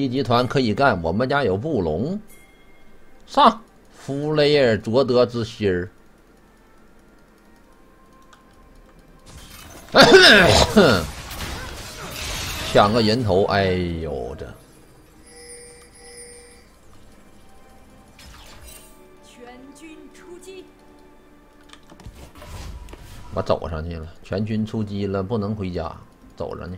一集团可以干，我们家有布隆。上，弗雷尔卓德之心儿。抢个人头，哎呦这！ 全军出击！ 我走上去了，全军出击了，不能回家，走着呢。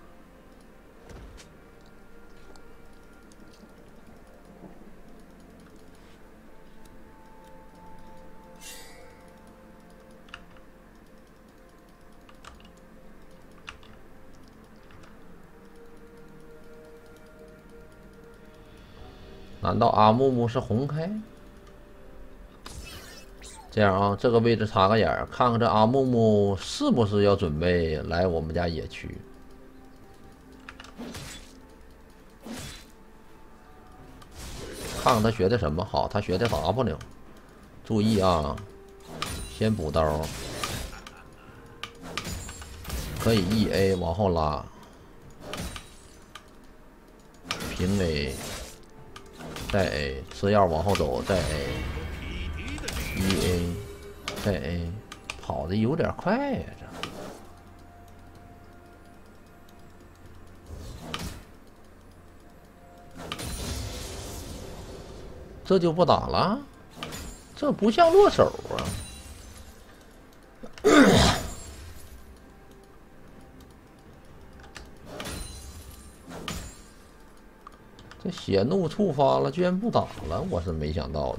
难道阿木木是红开？这样啊，这个位置插个眼儿，看看这阿木木是不是要准备来我们家野区。看看他学的什么好，他学的 W。注意啊，先补刀，可以 EA 往后拉，平 A。再 A 吃药往后走，再 A，EA， 再 A， 跑的有点快呀，这就不打了，这不像落手啊。这血怒触发了，居然不打了，我是没想到的。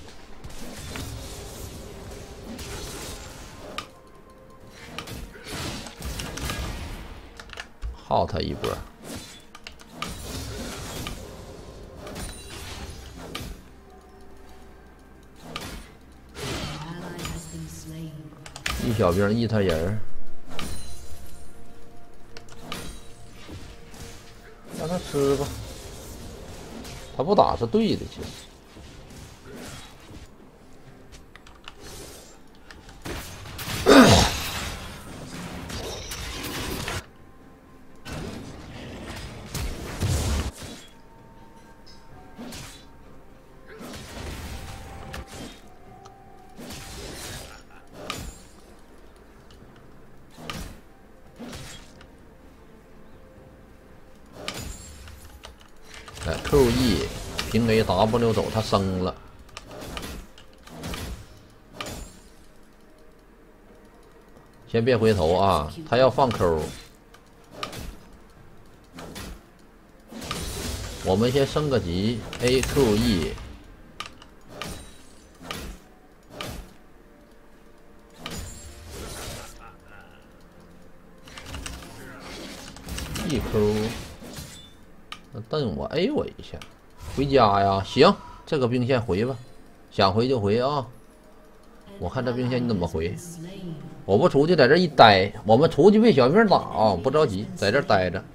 耗他一波。一小兵一他人，让他吃吧。他不打是对的，其实。QE 平 A W 走，他升了。先别回头啊，他要放 Q。我们先升个级 ，AQE。EQ。瞪我 A 我一下，回家呀！行，这个兵线回吧，想回就回啊！我看这兵线你怎么回？我不出去，在这一待，我们出去被小兵打啊！不着急，在这待着。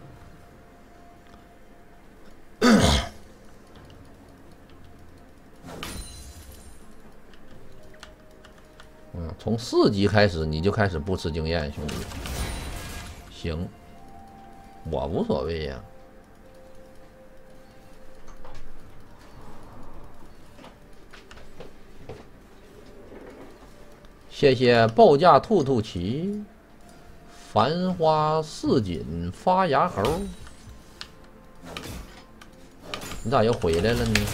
从4级开始你就开始不吃经验，兄弟。行，我无所谓呀。谢谢报价兔兔旗，繁花似锦发芽猴。你咋又回来了呢？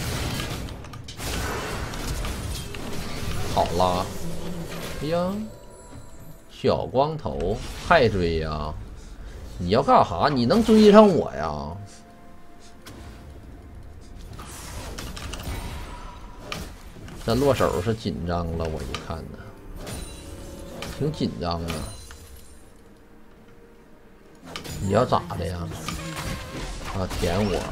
好啦，哎呀，小光头太追呀！你要干啥？你能追上我呀？这落手是紧张了，我一看呢。挺紧张的，你要咋的呀？啊，舔我！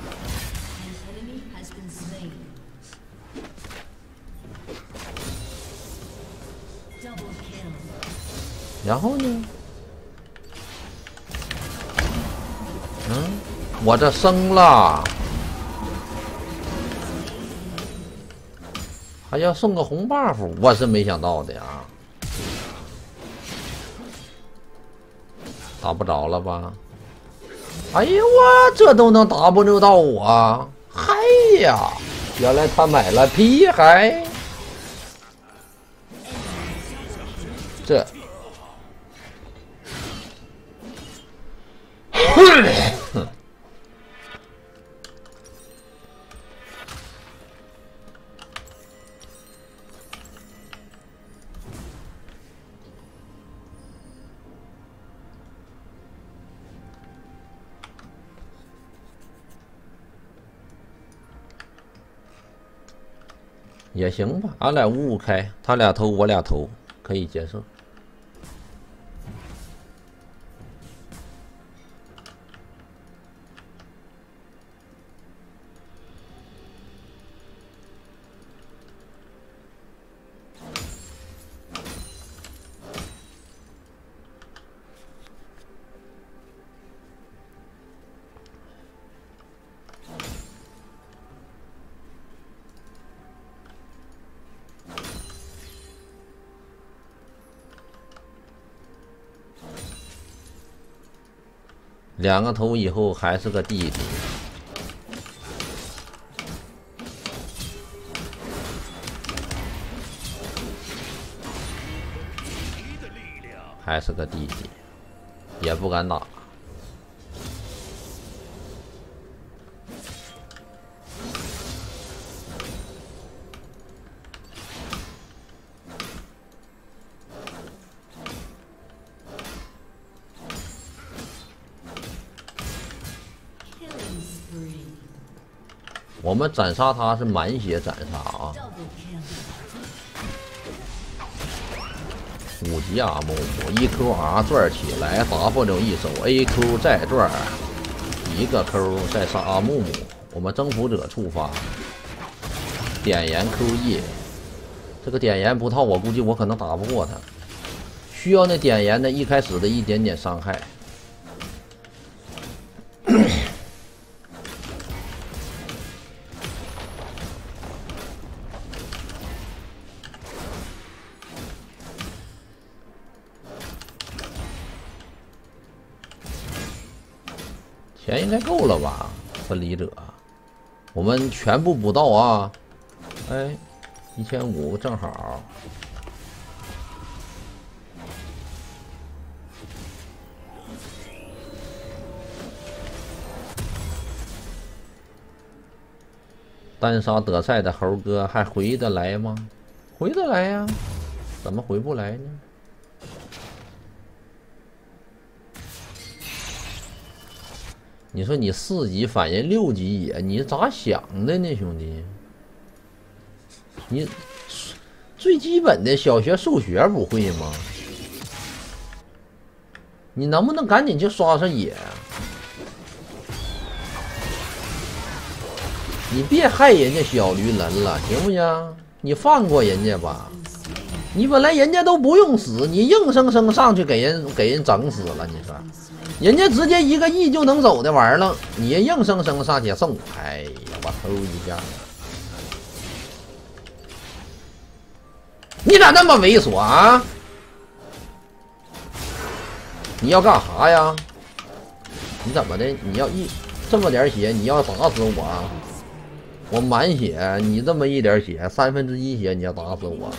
然后呢？我这升了，还要送个红 buff， 我是没想到的呀。打不着了吧？ 哎呀，我这都能 W 到我！嗨呀，原来他买了皮海，这。也行吧，俺俩5-5开，他俩投我俩投，可以接受。2个头以后还是个弟弟，还是个弟弟，也不敢打。我们斩杀他是满血斩杀啊！5级阿木木，1Q转起来 ，W 一手 ，AQ 再转，1个 Q 再杀阿木木。我们征服者触发，点燃 QE， 这个点燃不套，我估计我可能打不过他，需要那点燃的一开始的一点点伤害。钱应该够了吧？分离者，我们全部补到啊！哎，1500正好。单杀德赛的猴哥还回得来吗？回得来呀，怎么回不来呢？你说你4级反人6级野，你咋想的呢，兄弟？你最基本的小学数学不会吗？你能不能赶紧去刷刷野？你别害人家小驴人了，行不行？你放过人家吧。你本来人家都不用死，你硬生生上去给人整死了，你说？人家直接1个亿就能走的玩意儿了，你硬生生上去送，哎呀，我偷一下，你咋那么猥琐啊？你要干啥呀？你怎么的？你要这么点血，你要打死我？我满血，你这么一点血，1/3血，你要打死我？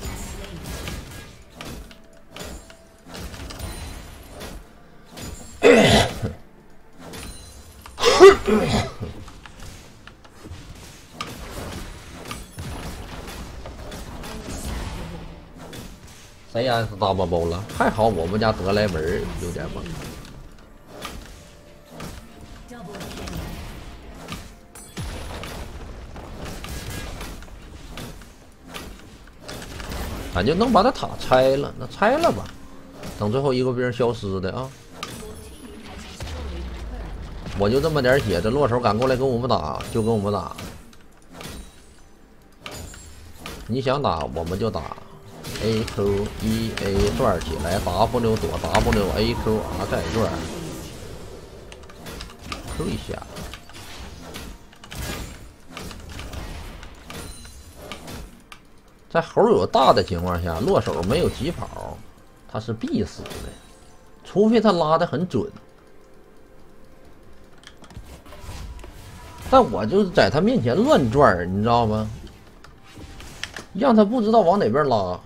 谁安是大包包了？还好我们家德莱文有点猛。咱就能把他塔拆了，那拆了吧，等最后一个兵消失的啊！我就这么点血，这落手敢过来跟我们打，就跟我们打。你想打我们就打 ，AQ1A 转起来 ，W 躲 W，AQR 再转 ，Q 一下。在猴有大的情况下，落手没有疾跑，他是必死的，除非他拉得很准。 但我就是在他面前乱转，你知道吗？让他不知道往哪边拉。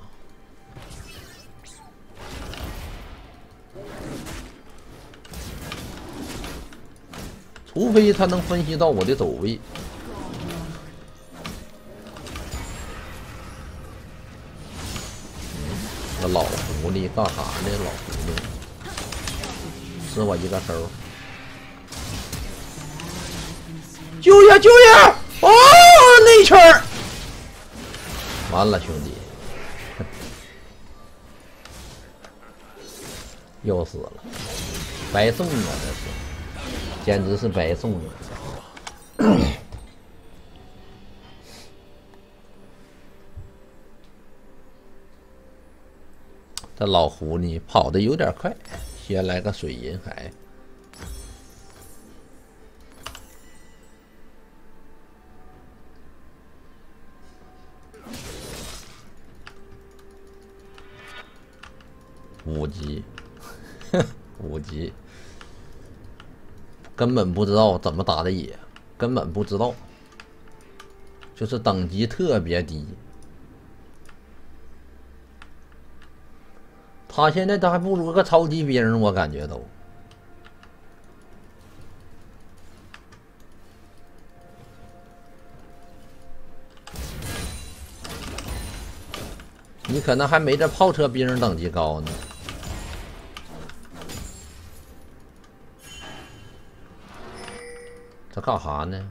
除非他能分析到我的走位。那老狐狸干啥呢？老狐狸吃我一个手。救呀救呀！哦，那一圈儿完了，兄弟，又死了，白送啊！这是，简直是白送啊！这老狐狸跑得有点快，先来个水银海。5级，5级，根本不知道怎么打的野，根本不知道，就是等级特别低。他现在都还不如个超级兵，我感觉都。你可能还没这炮车兵等级高呢。这干啥呢？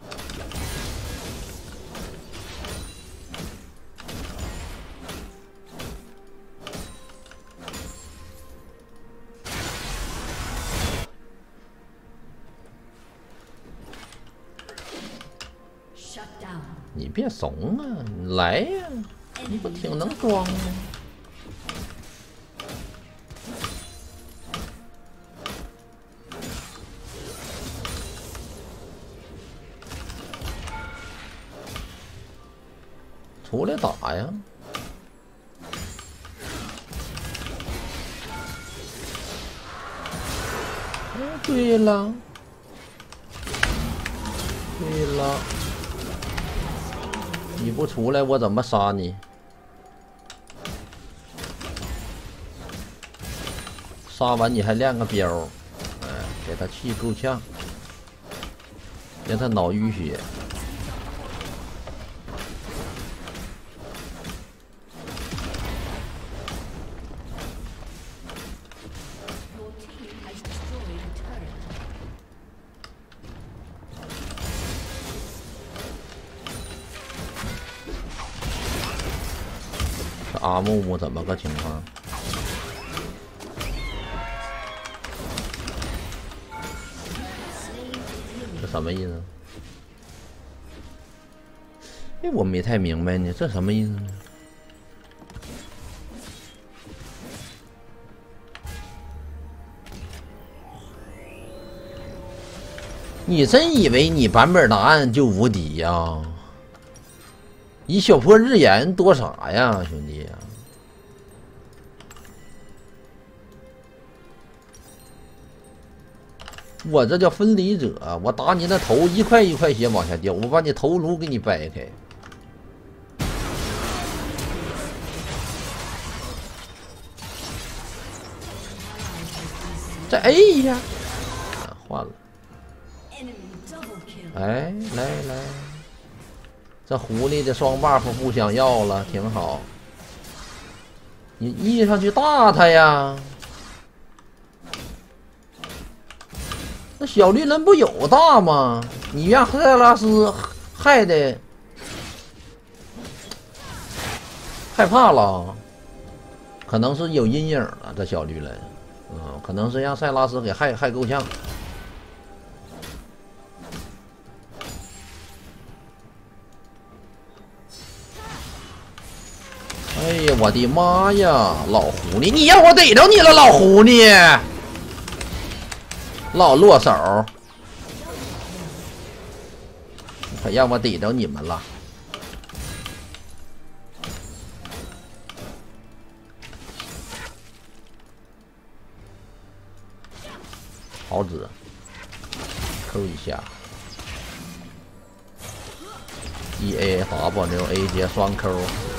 你别怂啊，你来呀！你不挺能装吗？出来打呀！对了，对了，你不出来，我怎么杀你？杀完你还亮个标，哎，给他气够呛，让他脑淤血。这阿木木怎么个情况？这什么意思？哎，我没太明白呢，这什么意思呢？你真以为你版本答案就无敌呀？以小破日炎多啥呀，兄弟呀！我这叫分离者，我打你那头一块一块血往下掉，我把你头颅给你掰开。再 A 一下，换了。哎，来来，这狐狸的双 buff 不想要了，挺好。你 E 上去大他呀！那小绿人不有大吗？你让塞拉斯害的害怕了，可能是有阴影了。这小绿人，可能是让塞拉斯给害够呛。哎呀，我的妈呀，老狐狸，你让我逮着你了，老狐狸！老落手，可让我逮着你们了。好子，扣一下。 EAWA 接双 Q，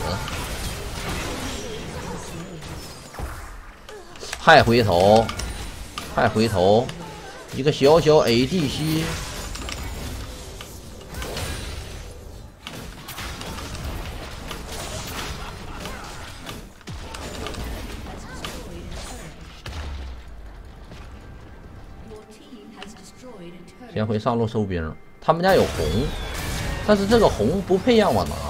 还回头，还回头，一个小小 ADC。 先回上路收兵，他们家有红，但是这个红不配让我拿。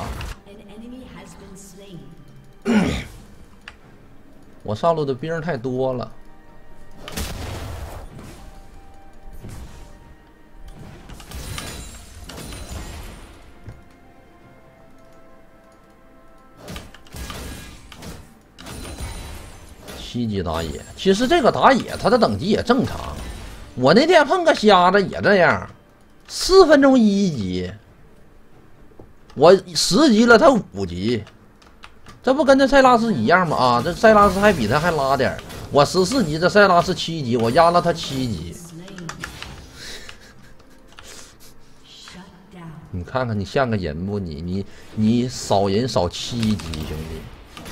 我上路的兵太多了。7级打野，其实这个打野他的等级也正常。 我那天碰个瞎子也这样，4分钟1级，我10级了，他5级，这不跟这塞拉斯一样吗？啊，这塞拉斯还比他还拉点儿，我14级，这塞拉斯7级，我压了他7级。你看看你像个人不？你少人少7级，兄弟。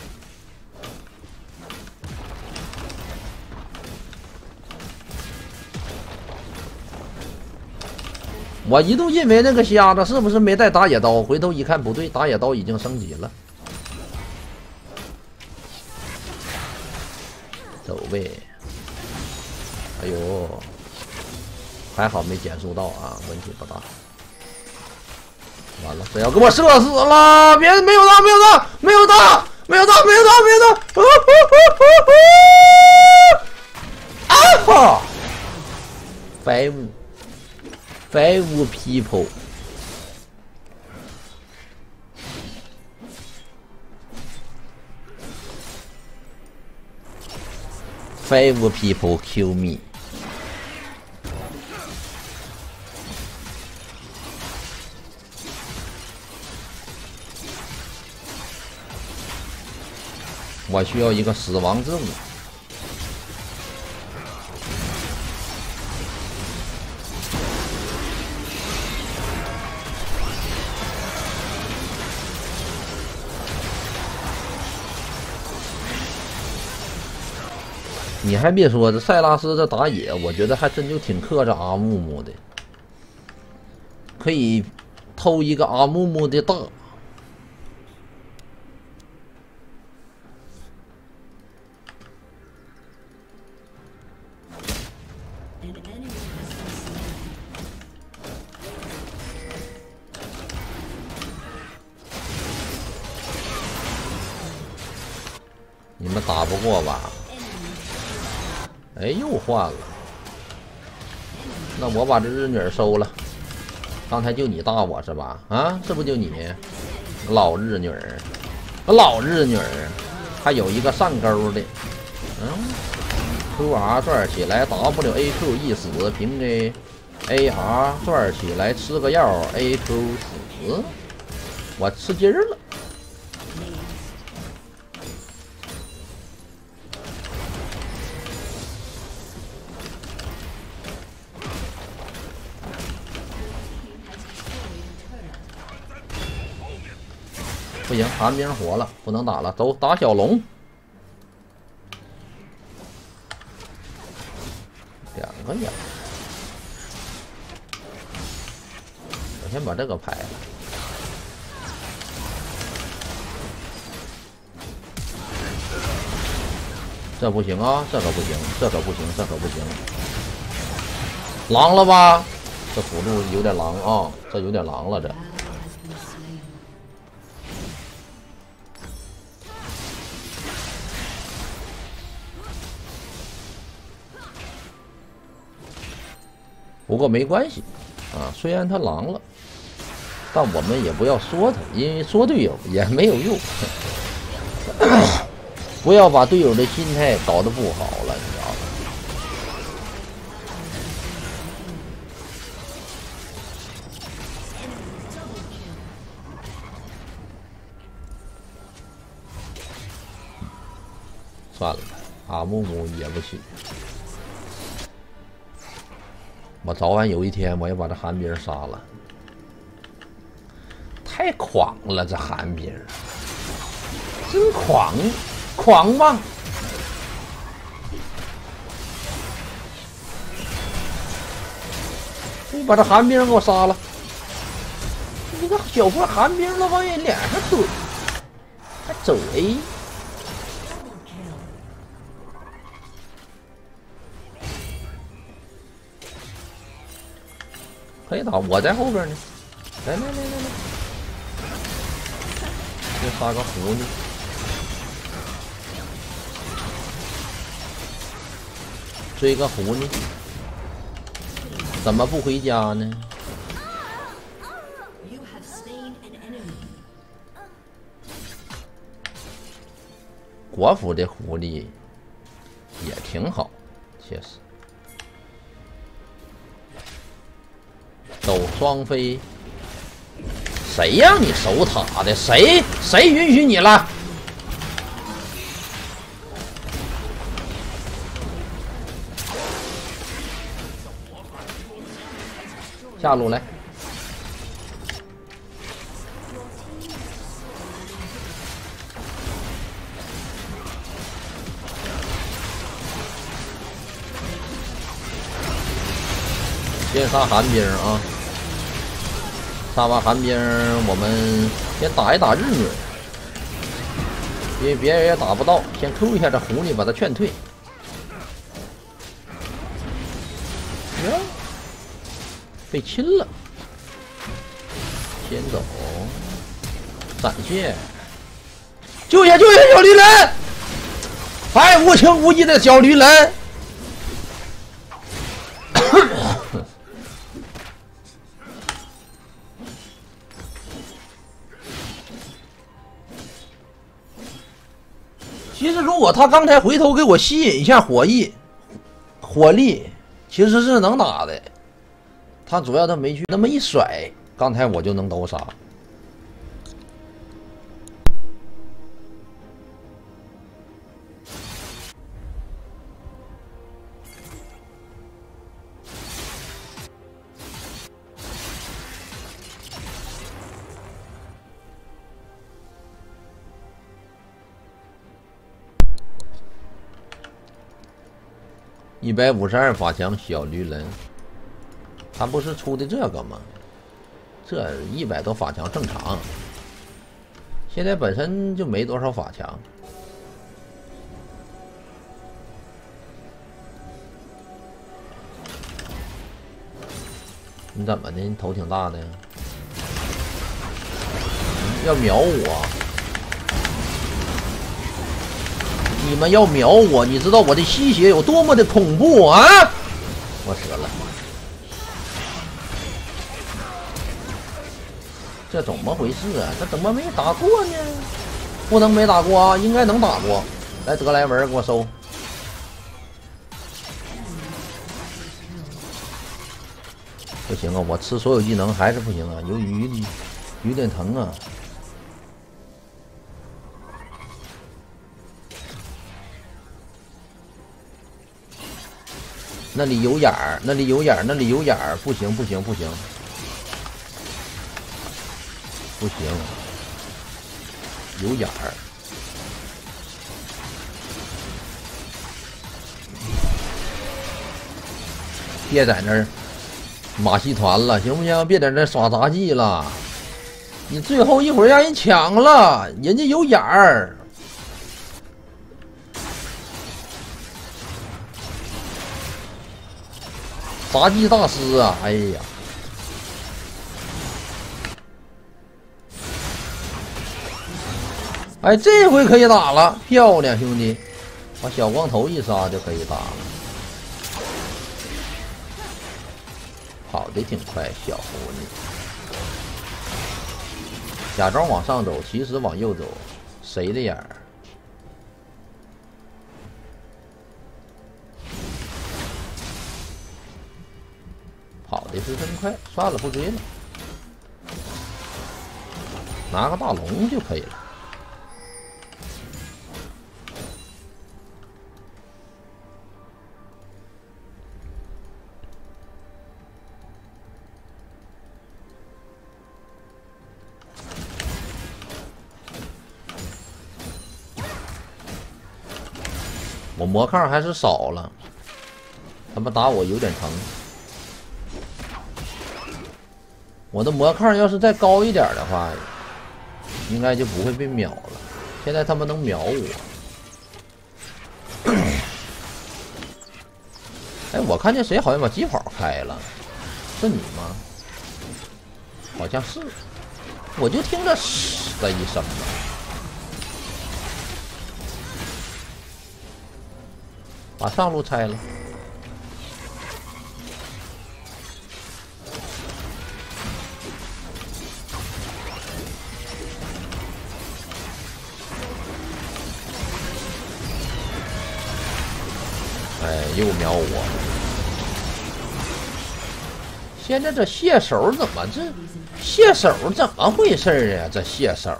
我一度认为那个瞎子是不是没带打野刀？回头一看不对，打野刀已经升级了。走呗。哎呦，还好没减速到啊，问题不大。完了，这要给我射死了！别没有到，没有到，没有到，没有到，没有到，没有到！啊哈！5 people， 5 people kill me。我需要一个死亡之舞。 你还别说，这塞拉斯这打野，我觉得还真就挺克制阿木木的，可以偷一个阿木木的大。你们打不过吧？ 哎，又换了。那我把这日女收了。刚才就你打我是吧？啊，这不就你，老日女儿，老日女儿，还有一个上钩的。QR 转起来 ，WAQ 一死，平 A，AR 转起来吃个药 ，AQ 死，我吃鸡儿了。 不行，寒冰火了，不能打了，走打小龙。2个呀！我先把这个拍了。这不行啊，这可不行，这可不行，这可不行。狼了吧？这辅助有点狼啊，这有点狼了这。 不过没关系，啊，虽然他狼了，但我们也不要说他，因为说队友也没有用。不要把队友的心态搞得不好了，你知道吗？算了，阿木木也不起。 我早晚有一天我要把这寒冰杀了， 太狂了，这寒冰真狂妄！你把这寒冰给我杀了！你个小破寒冰都往人脸上怼，还走 A。 可以打，我在后边呢。来，再杀个狐狸，追个狐狸，怎么不回家呢？国服的狐狸也挺好，确实。 走双飞，谁让你守塔的？谁允许你了？下路来，先杀寒冰啊！ 杀完寒冰，我们先打一打日女，因为别人也打不到，先 Q 一下这狐狸，把他劝退。呀，被亲了，先走，闪现，救下小驴人！哎，无情无义的小驴人！其实，如果他刚才回头给我吸引一下火力，其实是能打的。他主要他没去那么一甩，刚才我就能都杀。152法强小驴人，他不是出的这个吗？这100多法强正常，现在本身就没多少法强。你怎么的？你头挺大的？要秒我？你们要秒我？你知道我的吸血有多么的恐怖啊！我折了，这怎么回事啊？这怎么没打过呢？不能没打过啊，应该能打过。来，德莱文给我收。不行啊，我吃所有技能还是不行啊，有点疼啊。那里有眼儿，那里有眼儿，那里有眼儿，不行不行不行，不行，有眼儿。别在那儿马戏团了，行不行？别在那儿耍杂技了，你最后一会儿让人抢了，人家有眼儿。杂技大师啊！哎呀，哎，这回可以打了，漂亮，兄弟，把小光头一杀就可以打了，跑得挺快，小狐狸。假装往上走，其实往右走，谁的眼儿？跑的是真快，算了，不追了，拿个大龙就可以了。 我魔抗还是少了，他们打我有点疼。我的魔抗要是再高一点的话，应该就不会被秒了。现在他们能秒我。哎，我看见谁好像把疾跑开了，是你吗？好像是，我就听着嘶的一声吧。把上路拆了。哎，又秒我！现在这蟹手怎么蟹手怎么回事啊？这蟹手，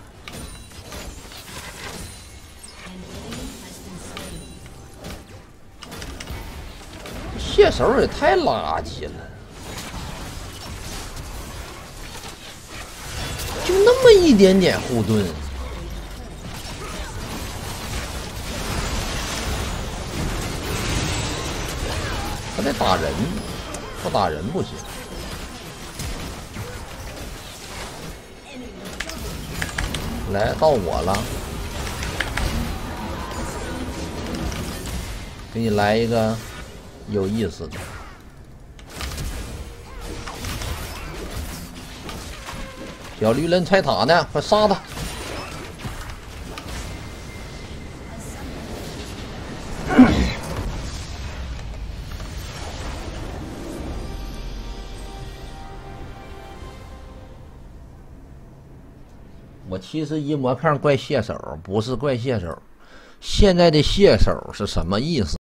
蟹手也太垃圾了，就那么一点点护盾。他得打人，不打人不行。来到我了，给你来一个有意思的。小绿人拆塔呢，快杀他！我71魔抗怪蟹手，不是怪蟹手。现在的蟹手是什么意思？